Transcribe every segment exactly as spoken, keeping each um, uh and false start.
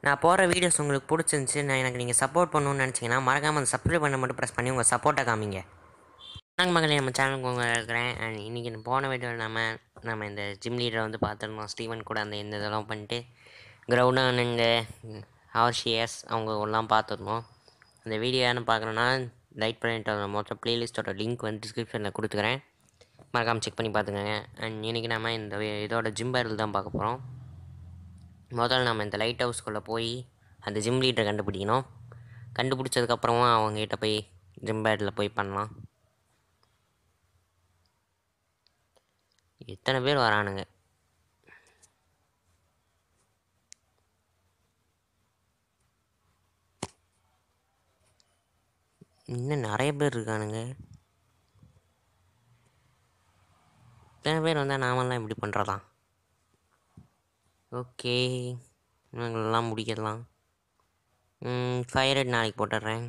நான் போடுற வீடியோஸ் உங்களுக்கு பிடிச்சிருந்துச்சி, நான் எனக்கு நீங்கள் சப்போர்ட் பண்ணணும்னு நினச்சிங்கன்னா மறக்காமல் அந்த சப்ஸ்கிரைப் பண்ண மட்டும் ப்ரெஸ் பண்ணி உங்கள் சப்போர்ட்டை காமிங்க. வணக்கம் மகளே, நம்ம சேனலுக்கு உங்களை இருக்கிறேன். அண்ட் இன்றைக்கி போன வீடியோவில் நம்ம நம்ம இந்த ஜிம் லீடரை வந்து பார்த்துருந்தோம். ஸ்டீவன் கூட அந்த இந்த இதெல்லாம் பண்ணிட்டு கிரவுண்ட் இந்த ஹார்ஷியஸ் அவங்க எல்லாம் பார்த்துருந்தோம். அந்த வீடியோ யாருன்னு பார்க்குறேன்னா லைக் பண்ணிட்டு மொத்தம் ப்ளேலிஸ்ட்டோட லிங்க் வந்து டிஸ்கிரிப்ஷனில் கொடுத்துக்கிறேன், மறக்காமல் செக் பண்ணி பார்த்துக்கோங்க. அண்ட் இன்றைக்கி நம்ம இந்த இதோட ஜிம் பேரல் தான் பார்க்க போகிறோம். முதல்ல நம்ம இந்த லைட் ஹவுஸ்குள்ளே போய் அந்த ஜிம் லீடரை கண்டுபிடிக்கணும். கண்டுபிடிச்சதுக்கப்புறமா அவங்ககிட்ட போய் ஜிம் பேட்டில் போய் பண்ணலாம். எத்தனை பேர் வரானுங்க? இன்னும் நிறைய பேர் இருக்கானுங்க. இத்தனை பேர் வந்தால் நாமெல்லாம் இப்படி பண்ணுறலாம். ஓகே, இவங்களெல்லாம் முடிக்கலாம். ஃபயர் ஹெட் நாளைக்கு போட்டுடுறேன்.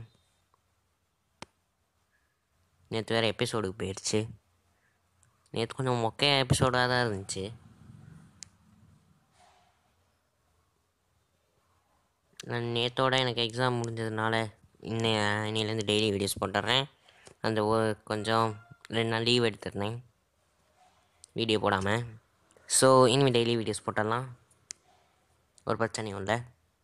நேற்று வேறு எபிசோடுக்கு போயிடுச்சு. நேற்று கொஞ்சம் மொக்கையாக எபிசோடாக தான் இருந்துச்சு. நான் நேற்றோட எனக்கு எக்ஸாம் முடிஞ்சதுனால இன்ன இன்னிலேருந்து டெய்லி வீடியோஸ் போட்டுடுறேன். அந்த கொஞ்சம் ரெண்டு நாள் லீவ் எடுத்துருந்தேன் வீடியோ போடாமல். ஸோ இனிமேல் டெய்லி வீடியோஸ் போட்டுடலாம், ஒரு பிரச்சனையும் இல்லை.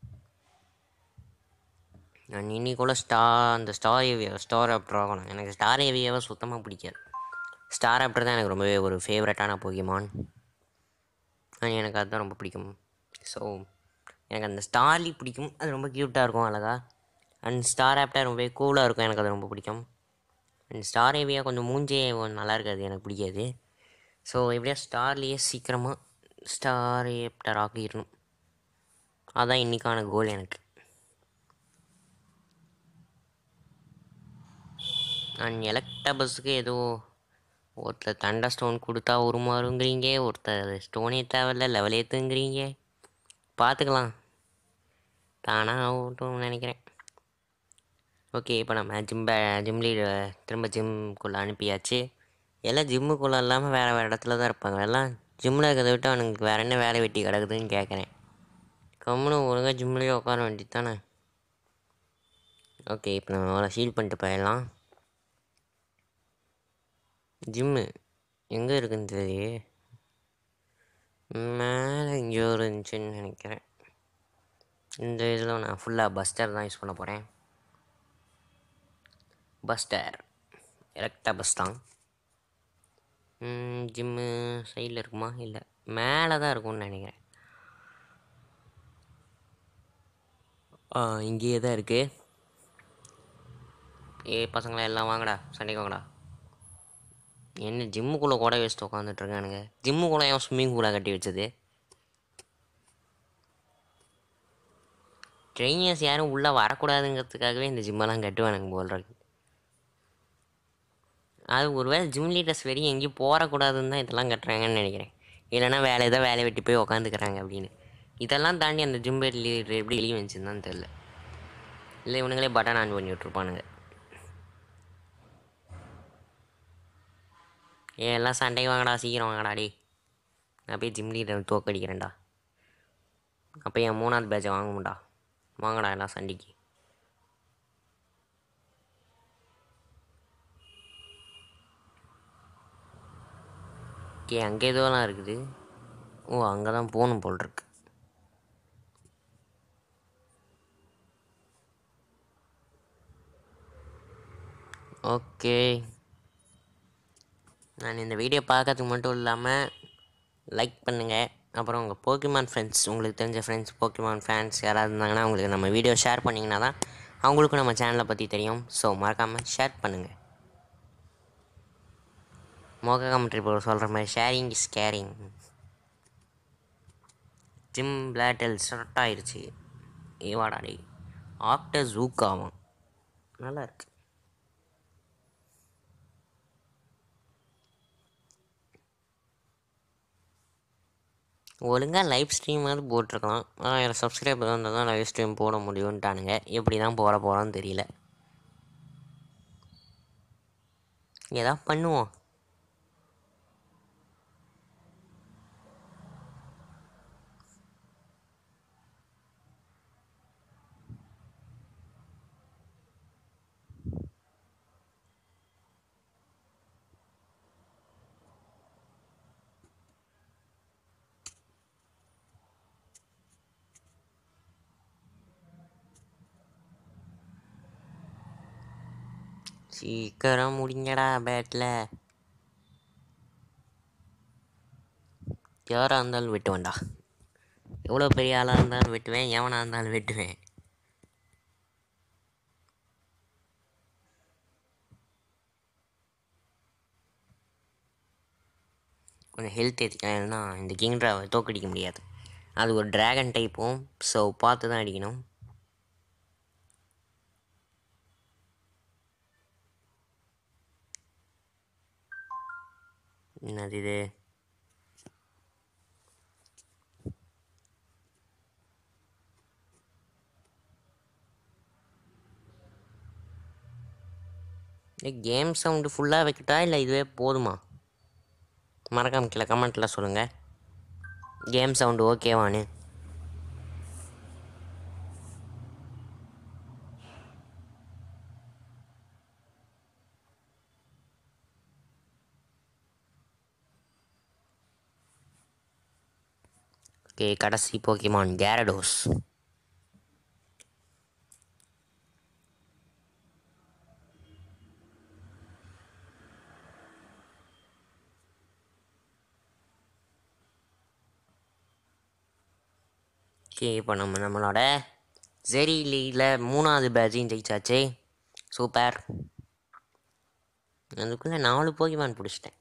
நான் இன்னைக்குள்ள ஸ்டார் அந்த ஸ்டார் ஏவியா ஸ்டார் ஆப்டர் ஆகணும். எனக்கு ஸ்டார் ஏவியாவை சுத்தமாக பிடிக்காது. ஸ்டார் ஆப்டர் தான் எனக்கு ரொம்பவே ஒரு ஃபேவரட்டான போகிமான். எனக்கு அதுதான் ரொம்ப பிடிக்கும். ஸோ எனக்கு அந்த ஸ்டார்லி பிடிக்கும், அது ரொம்ப க்யூட்டாக இருக்கும், அழகா. அண்ட் ஸ்டார் ஆப்டர் ரொம்பவே கூலாக இருக்கும், எனக்கு அது ரொம்ப பிடிக்கும். அண்ட் ஸ்டார் ஏவியா கொஞ்சம் மூஞ்சே நல்லா இருக்காது, எனக்கு பிடிக்காது. ஸோ எப்படியா ஸ்டார்லேயே சீக்கிரமாக ஸ்டார் ஆப்டர் ஆக்கிடணும், அதுதான் இன்றைக்கான கோல் எனக்கு. அண்ட் எலக்டபஸுக்கு ஏதோ ஒருத்தர் தண்டர் ஸ்டோன் கொடுத்தா உருமாறுங்கிறீங்க, ஒருத்தர் ஸ்டோனே தேவையில்ல லெவல் ஏற்றுங்கிறீங்க. பார்த்துக்கலாம், தானாக ஆகட்டும்னு நினைக்கிறேன். ஓகே, இப்போ நம்ம ஜிம் பே ஜிம் லீடர் திரும்ப ஜிம்முக்குள்ளே அனுப்பியாச்சு. எல்லாம் ஜிம்முக்குள்ளே இல்லாமல் வேறு வேறு இடத்துல தான் இருப்பாங்க. எல்லாம் ஜிம்மில் இருக்கிறத விட்டு அவனுக்கு வேறு என்ன வேலை வெட்டி கிடக்குதுன்னு கேட்குறேன். கம்முன்னு ஒழுங்காக ஜிம்லேயே உட்கார வேண்டியது தானே. ஓகே, இப்போ நம்ம அவ்வளோ ஹீல் பண்ணிட்டு போயிடலாம். ஜிம்மு எங்கே இருக்குன்னு தெரியலையே, மேலே எங்கேயோ இருந்துச்சுன்னு நினைக்கிறேன். இந்த இதில் நான் ஃபுல்லாக பஸ்டர் தான் யூஸ் பண்ண போகிறேன். பஸ்டர் எலக்டபஸ் தான். ஜிம்மு சைடில் இருக்குமா? இல்லை, மேலே தான் இருக்கும்னு நினைக்கிறேன். ஆ, இங்கேயே தான் இருக்குது. ஏ பசங்களா எல்லாம் வாங்கடா, சண்டைக்கு வாங்கடா. என்ன ஜிம்முக்குள்ளே கூட வச்சுட்டு உட்காந்துட்ருக்கானுங்க. ஜிம்முக்குள்ளே ஏன் ஸ்விம்மிங் பூலாக கட்டி வச்சது? ட்ரெயினர்ஸ் யாரும் உள்ளே வரக்கூடாதுங்கிறதுக்காகவே இந்த ஜிம்மெல்லாம் கட்டுவானுங்க போல்றது. அது ஒரு வேளை ஜிம் லீடர்ஸ் வெளியே எங்கேயும் போகக்கூடாதுன்னு தான் இதெல்லாம் கட்டுறாங்கன்னு நினைக்கிறேன். இல்லைனா வேலை ஏதோ வேலை வெட்டி போய் உக்காந்துக்கிறாங்க அப்படின்னு. இதெல்லாம் தாண்டி அந்த ஜிம் லீடர் எப்படி வெளியே வந்துச்சுன்னு தான் தெரில. இல்லை இவனுங்களே பட்டன் ஆன் பண்ணி விட்ருப்பானுங்க. ஏ எல்லாம் சண்டைக்கு வாங்கடா, சீக்கிரம் வாங்கடா டே. நான் போய் ஜிம் லீடர் தோக்கடிக்கிறேன்டா. அப்போ என் மூணாவது பேட்சை வாங்கும்டா. வாங்கடா எல்லாம் சண்டைக்கு. ஓகே, அங்கே எதுவெல்லாம் இருக்குது. ஓ, அங்கே தான் போகணும் போல் இருக்கு. ஓகே, நான் இந்த வீடியோ பார்க்கறதுக்கு மட்டும் இல்லாமல் லைக் பண்ணுங்கள். அப்புறம் உங்கள் போக்கிமான் ஃப்ரெண்ட்ஸ், உங்களுக்கு தெரிஞ்ச ஃப்ரெண்ட்ஸ் போக்கிமான் ஃபேன்ஸ் யாராவது இருந்தாங்கன்னா உங்களுக்கு நம்ம வீடியோ ஷேர் பண்ணிங்கன்னா தான் அவங்களுக்கும் நம்ம சேனலை பற்றி தெரியும். ஸோ மறக்காமல் ஷேர் பண்ணுங்கள். மோக கமெண்ட்ரி போல் சொல்கிற மாதிரி sharing is caring. Gym battle start ஆயிடுச்சு. ஏவாடாடி ஆஃப்டர் ஜூக் ஆகும், நல்லா இருக்கு. ஒழுங்காக லைவ் ஸ்ட்ரீமாவது போட்டிருக்கலாம். ஆயிரம் சப்ஸ்கிரைபர் இருந்தால் தான் லைவ் ஸ்ட்ரீம் போட முடியும்ட்டானுங்க. எப்படி தான் போட போகிறோன்னு தெரியல. ஏதாவது பண்ணுவோம். சீக்கிரம் முடிங்கடா பேட்டில். யாராக இருந்தாலும் வெட்டுவேன்டா. எவ்வளோ பெரிய ஆளாக இருந்தாலும் வெட்டுவேன், எவனாக இருந்தாலும் வெட்டுவேன். கொஞ்சம் ஹெல்த் ஏற்றிக்கலன்னா இந்த கிங்ட்ராவை தோக்கடிக்க முடியாது. அது ஒரு ட்ராகன் டைப்பும், ஸோ பார்த்து தான் அடிக்கணும். என்னது இது? கேம் சவுண்டு ஃபுல்லாக வைக்கிட்டா இல்லை இதுவே போதுமா? மறக்காம கீழே கமெண்ட்டில் சொல்லுங்கள், கேம் சவுண்டு ஓகேவானு. ஓகே, கடைசி போக்கிமான் கேரடோஸ். ஓகே, இப்போ நம்ம நம்மளோட ஜெரி லீகில் மூணாவது பேட்சையும் ஜெயிச்சாச்சு. சூப்பர். அதுக்குள்ளே நாலு போக்கிமான் பிடிச்சிட்டேன்.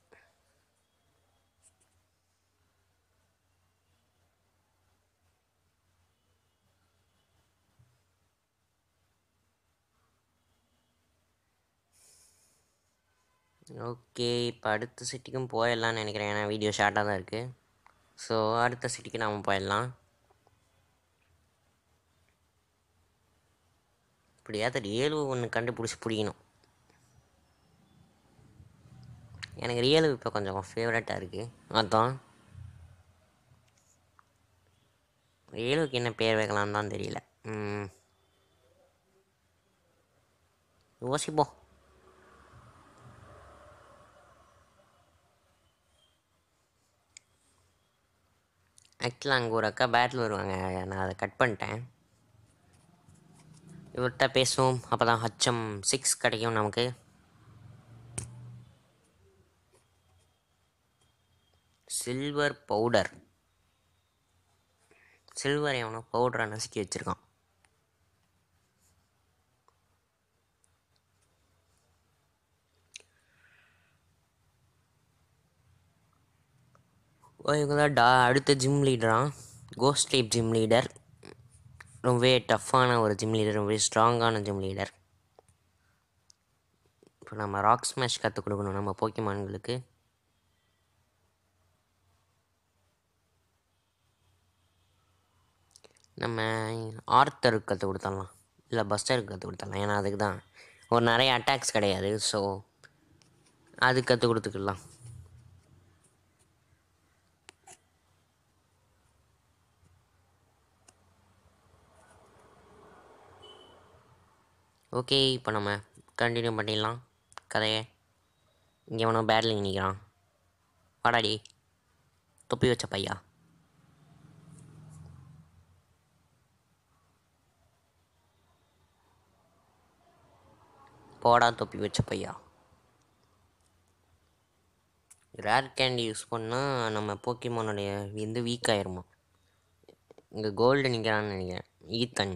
ஓகே, இப்போ அடுத்த சிட்டிக்கும் போயிடலான்னு நினைக்கிறேன், ஏன்னா வீடியோ ஷார்ட்டாக தான் இருக்குது. ஸோ அடுத்த சிட்டிக்கு நாம் போயிடலாம். இப்படியாவது ரியலு ஒன்று கண்டுபிடிச்சி பிடிக்கணும். எனக்கு ரியலு இப்போ கொஞ்சம் ஃபேவரட்டாக இருக்குது. அதான் ரியலுக்கு என்ன பேர் வைக்கலான்னு தான் தெரியல. யோசிப்போம். ஆக்சுவலாக அங்கே ஒரு அக்கா பேட்டில் வருவாங்க, நான் அதை கட் பண்ணிட்டேன். இவர்கிட்ட பேசுவோம், அப்போ தான் ஹச்சம் சிக்ஸ் கிடைக்கும் நமக்கு. Silver powder. சில்வர் எவனோ பவுடரை நசுக்கி வச்சுருக்கான். இவங்க தான் டா அடுத்த ஜிம் லீடரான், கோஸ்ட் டைப் ஜிம் லீடர். ரொம்பவே டஃப்பான ஒரு ஜிம் லீடர், ரொம்பவே ஸ்ட்ராங்கான ஜிம் லீடர். இப்போ நம்ம ராக் ஸ்மாஷ் கற்றுக் கொடுக்கணும் நம்ம போக்கிமான்களுக்கு. நம்ம ஆர்த்தருக்கு கற்றுக் கொடுத்துடலாம், இல்லை பஸ்டருக்கு கற்றுக் கொடுத்துடலாம். ஏன்னா அதுக்கு தான் ஒரு நிறைய அட்டாக்ஸ் கிடையாது, ஸோ அது கற்றுக் கொடுத்துக்கலாம். ஓகே, இப்போ நம்ம கண்டினியூ பண்ணிடலாம் கதையை. இங்கே வேணும் பேட்லிங் நிற்கிறான். வாடாடி தொப்பி வச்ச பையா. போடா தொப்பி வச்ச பையா. ரேர் கேண்டி யூஸ் பண்ணால் நம்ம போக்கிமானுடைய வந்து வீக் ஆயிருமா. இங்கே கோல்டு நிற்கிறான்னு நினைக்கிறேன், ஈத்தன்.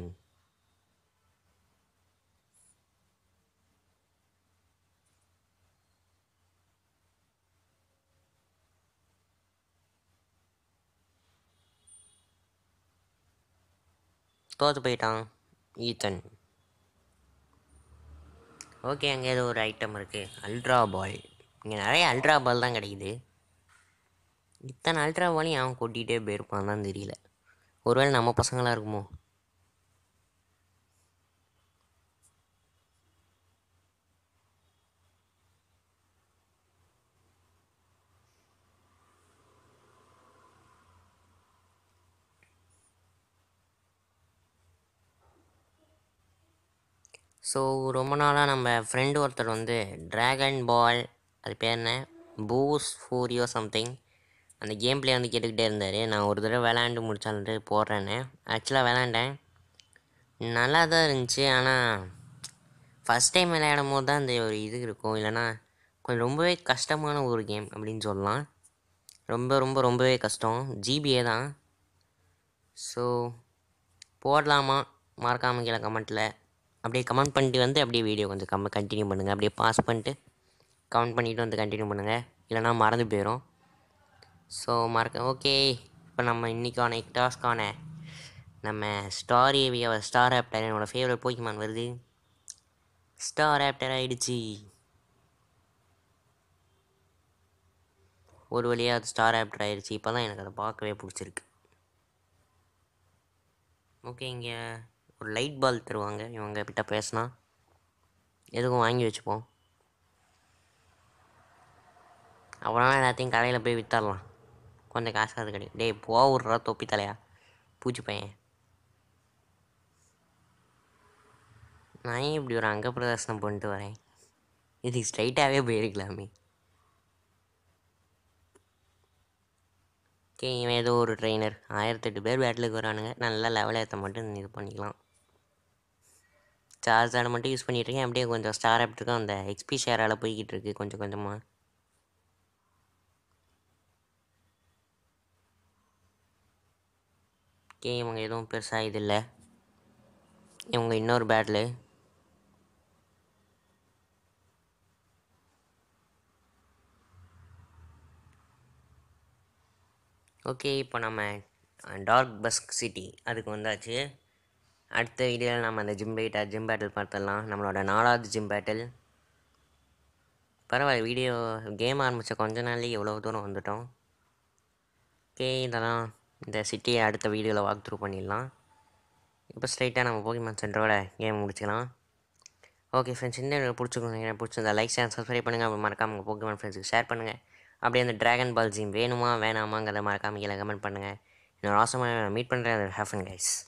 தோற்று போயிட்டான் ஈத்தன். ஓகே, அங்கே ஏதோ ஒரு ஐட்டம் இருக்குது, அல்ட்ரா பால். இங்கே நிறைய அல்ட்ரா பால் தான் கிடைக்குது. இத்தனை அல்ட்ரா பாலையும் அவன் கொட்டிகிட்டே போயிருப்பான் தான் தெரியல. ஒருவேளை நம்ம பசங்களாக இருக்குமோ. ஸோ ரொம்ப நாளாக நம்ம ஃப்ரெண்டு ஒருத்தர் வந்து ட்ராகன் பால், அது பேர் என்ன, பூஸ் ஃபூரியோ சம்திங், அந்த கேம் பிளே வந்து கேட்டுக்கிட்டே இருந்தார். நான் ஒரு தடவை விளாண்டு முடிச்சான்ட்டு போடுறேன்னு. ஆக்சுவலாக விளாண்டேன், நல்லா தான் இருந்துச்சு. ஆனால் ஃபஸ்ட் டைம் விளையாடும் போது தான் இந்த ஒரு இது இருக்கும், இல்லைனா கொஞ்சம் ரொம்பவே கஷ்டமான ஒரு கேம் அப்படின்னு சொல்லலாம். ரொம்ப ரொம்ப ரொம்பவே கஷ்டம், ஜிபிஏ தான். ஸோ போடலாமா மறக்காமல் கீழே கமெண்ட்டில் அப்படியே கமெண்ட் பண்ணிட்டு வந்து அப்படியே வீடியோ கொஞ்சம் கம்ம கண்டினியூ பண்ணுங்கள். அப்படியே பாஸ் பண்ணிட்டு கமெண்ட் பண்ணிவிட்டு வந்து கண்டினியூ பண்ணுங்கள், இல்லைனா மறந்து போயிடும். ஸோ மறக்க ஓகே. இப்போ நம்ம இன்றைக்கான டாஸ்க்கான நம்ம ஸ்டார் ஏவியா ஸ்டார் ஆப்டர் என்னோடய ஃபேவரட் போக்கிமான் வருது. ஸ்டார் ஆப்டர் ஆகிடுச்சி. ஒரு வழியாக அது ஸ்டார் ஆப்டர் ஆகிடுச்சி. இப்போ தான் எனக்கு அதை பார்க்கவே பிடிச்சிருக்கு. ஓகே, இங்கே ஒரு லைட் பால் தருவாங்க இவங்க கிட்ட பேசினா. எதுக்கும் வாங்கி வச்சுப்போம், அப்புறமா எல்லாத்தையும் கடையில் போய் விற்றுடலாம், கொஞ்சம் காசு அது கிடைக்கும். டே போ விட்றா தொப்பி தலையா பூச்சி பையன். நான் ஏன் இப்படி ஒரு அங்க பிரதர்சனம் பண்ணிட்டு வரேன், இதுக்கு ஸ்ட்ரைட்டாகவே போயிருக்கலாமே. ஓகே, இவன் ஏதோ ஒரு ட்ரெயினர். ஆயிரத்தெட்டு பேர் பேட்டிலுக்கு வரானுங்க. நல்லா லெவல் ஏற்ற மட்டும் இது பண்ணிக்கலாம். சார்ஜ் ஆட மட்டும் யூஸ் பண்ணிகிட்ருக்கேன். அப்படியே கொஞ்சம் ஸ்டார் ஆப்டருக்கும் அந்த எக்ஸ்பி ஷேரால் போய்கிட்டு இருக்கு கொஞ்சம் கொஞ்சமாக. ஓகே, இவங்க எதுவும் பெருசாக இது இல்லை. இவங்க இன்னொரு பேட்டில். ஓகே, இப்போ நம்ம டார்க் பஸ்க் சிட்டி அதுக்கு வந்தாச்சு. அடுத்த வீடியோவில் நம்ம அந்த ஜிம் பைட்டா ஜிம் பேட்டில் பார்த்துடலாம். நம்மளோட நாலாவது ஜிம் பேட்டில். பரவாயில்ல, வீடியோ கேம் ஆரம்பித்த கொஞ்ச நாள்லேயே எவ்வளோ தூரம் வந்துட்டோம். ஓகே, இதெல்லாம் இந்த சிட்டியை அடுத்த வீடியோவில் வாக் த்ரூ பண்ணிடலாம். இப்போ ஸ்ட்ரைட்டாக நம்ம போக்கிமான் சென்டரோட கேம் முடிச்சுக்கலாம். ஓகே ஃப்ரெண்ட்ஸ், இந்த வீடியோ பிடிச்சிக்கோங்க. பிடிச்சிருந்தா லைக் ஷேர் சப்ஸ்கிரைப் பண்ணுங்கள். அப்படி மறக்காம உங்கள் போக்கிமான் ஃப்ரெண்ட்ஸுக்கு ஷேர் பண்ணுங்கள். அப்படியே அந்த ட்ராகன் பால் ஜிம் வேணுமா வேணாமாங்கிறத மறக்காம கீழே கமெண்ட் பண்ணுங்கள். இன்னொரு ஆசமாக மீட் பண்ணுறேன். Have fun guys.